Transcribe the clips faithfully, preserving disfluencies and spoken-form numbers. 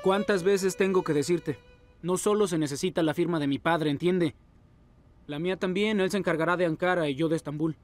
¿Cuántas veces tengo que decirte? No solo se necesita la firma de mi padre, ¿entiende? La mía también, él se encargará de Ankara y yo de Estambul.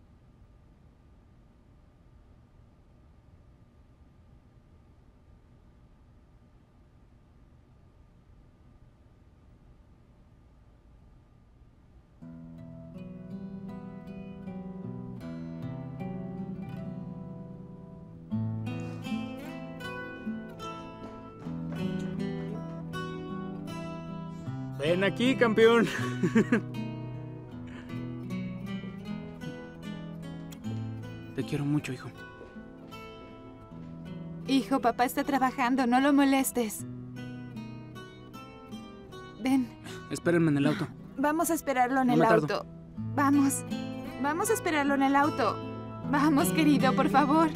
Ven aquí, campeón. Te quiero mucho, hijo. Hijo, papá está trabajando, no lo molestes. Ven. Espérenme en el auto. Vamos a esperarlo en No el me tardo. auto. Vamos. Vamos a esperarlo en el auto. Vamos, querido, por favor.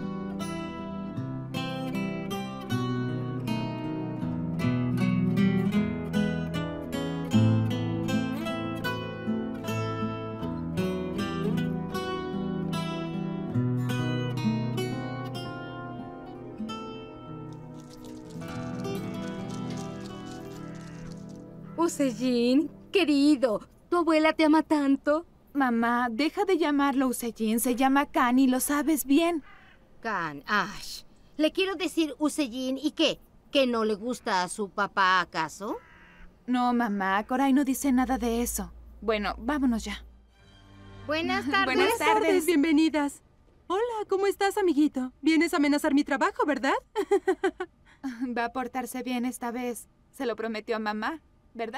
Hüseyin, querido, ¿tu abuela te ama tanto? Mamá, deja de llamarlo Hüseyin. Se llama Khan y lo sabes bien. Khan, Ash. Le quiero decir Hüseyin, ¿y qué? ¿Que no le gusta a su papá, acaso? No, mamá, Koray no dice nada de eso. Bueno, vámonos ya. Buenas tardes. Buenas Buenas tardes, tardes. bienvenidas. Hola, ¿cómo estás, amiguito? Vienes a amenazar mi trabajo, ¿verdad? Va a portarse bien esta vez. Se lo prometió a mamá, ¿verdad?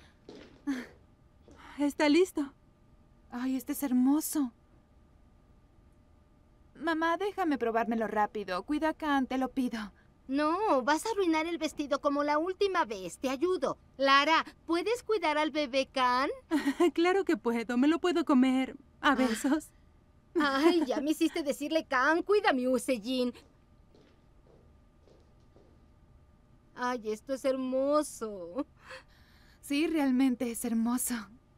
Está listo. Ay, este es hermoso. Mamá, déjame probármelo rápido. Cuida a Khan, te lo pido. No, vas a arruinar el vestido como la última vez. Te ayudo. Lara, ¿puedes cuidar al bebé Khan? Claro que puedo, me lo puedo comer a besos. Ay, ya me hiciste decirle Khan, cuida mi Hüseyin. Ay, esto es hermoso. Sí, realmente es hermoso.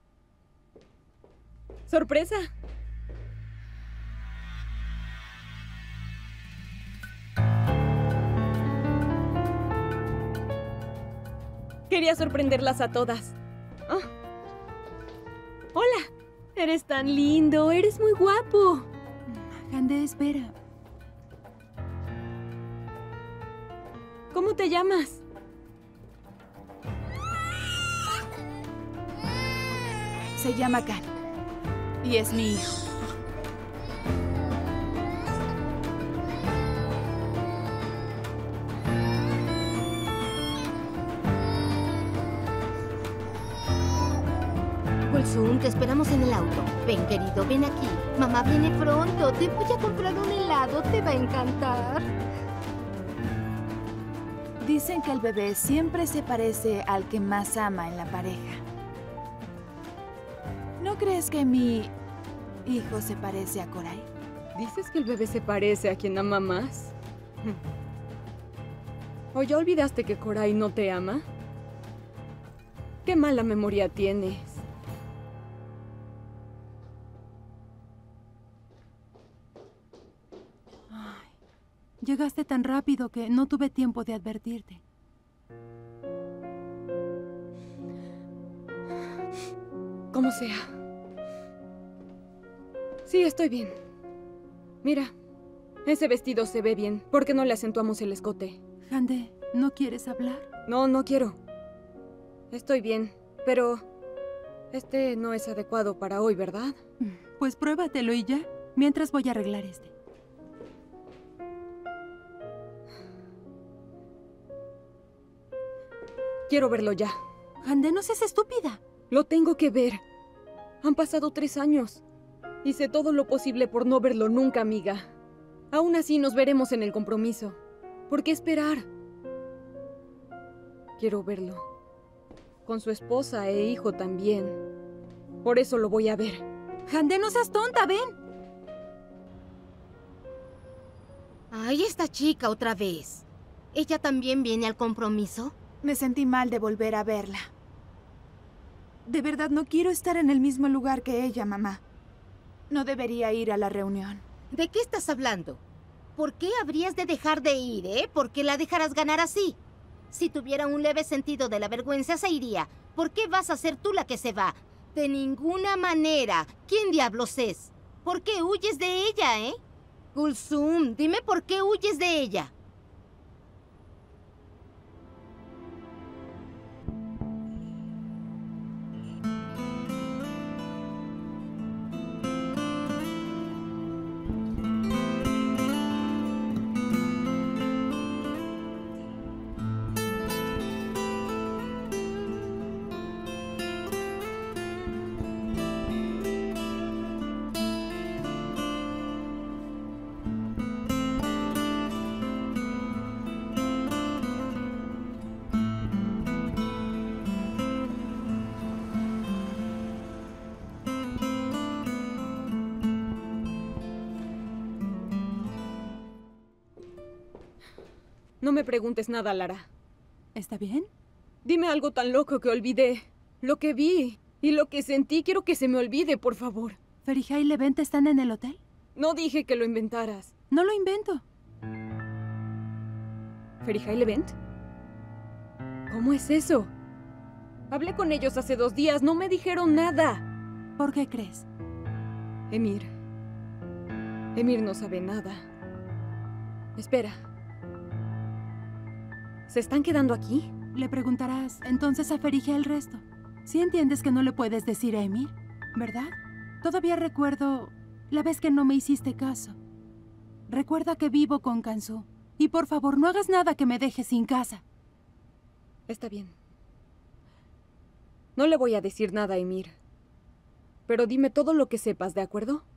¡Sorpresa! Quería sorprenderlas a todas. Oh. ¡Hola! Eres tan lindo, eres muy guapo. Hande, espera. ¿Cómo te llamas? Se llama Khan. Y es mi hijo. Kulsum, te esperamos en el auto. Ven, querido, ven aquí. Mamá viene pronto. Te voy a comprar un helado. Te va a encantar. Dicen que el bebé siempre se parece al que más ama en la pareja. ¿No crees que mi hijo se parece a Koray? ¿Dices que el bebé se parece a quien ama más? ¿O ya olvidaste que Koray no te ama? ¿Qué mala memoria tienes? Ay, llegaste tan rápido que no tuve tiempo de advertirte. Como sea. Sí, estoy bien. Mira, ese vestido se ve bien. ¿Por qué no le acentuamos el escote? Hande, ¿no quieres hablar? No, no quiero. Estoy bien, pero este no es adecuado para hoy, ¿verdad? Pues pruébatelo y ya. Mientras voy a arreglar este. Quiero verlo ya. Hande, no seas estúpida. Lo tengo que ver. Han pasado tres años. Hice todo lo posible por no verlo nunca, amiga. Aún así nos veremos en el compromiso. ¿Por qué esperar? Quiero verlo. Con su esposa e hijo también. Por eso lo voy a ver. Hande, no seas tonta, ven. Ay, esta chica otra vez. ¿Ella también viene al compromiso? Me sentí mal de volver a verla. De verdad no quiero estar en el mismo lugar que ella, mamá. No debería ir a la reunión. ¿De qué estás hablando? ¿Por qué habrías de dejar de ir, eh? ¿Por qué la dejarás ganar así? Si tuviera un leve sentido de la vergüenza, se iría. ¿Por qué vas a ser tú la que se va? De ninguna manera. ¿Quién diablos es? ¿Por qué huyes de ella, eh? Kulsum, dime por qué huyes de ella. No me preguntes nada, Lara. ¿Está bien? Dime algo tan loco que olvidé. Lo que vi y lo que sentí, quiero que se me olvide, por favor. ¿Feriha y Levent están en el hotel? No dije que lo inventaras. No lo invento. ¿Feriha y Levent? ¿Cómo es eso? Hablé con ellos hace dos días, no me dijeron nada. ¿Por qué crees? Emir. Emir no sabe nada. Espera. ¿Se están quedando aquí? Le preguntarás entonces a Feriha el resto. Sí entiendes que no le puedes decir a Emir, ¿verdad? Todavía recuerdo la vez que no me hiciste caso. Recuerda que vivo con Kansu. Y por favor, no hagas nada que me deje sin casa. Está bien. No le voy a decir nada a Emir. Pero dime todo lo que sepas, ¿de acuerdo?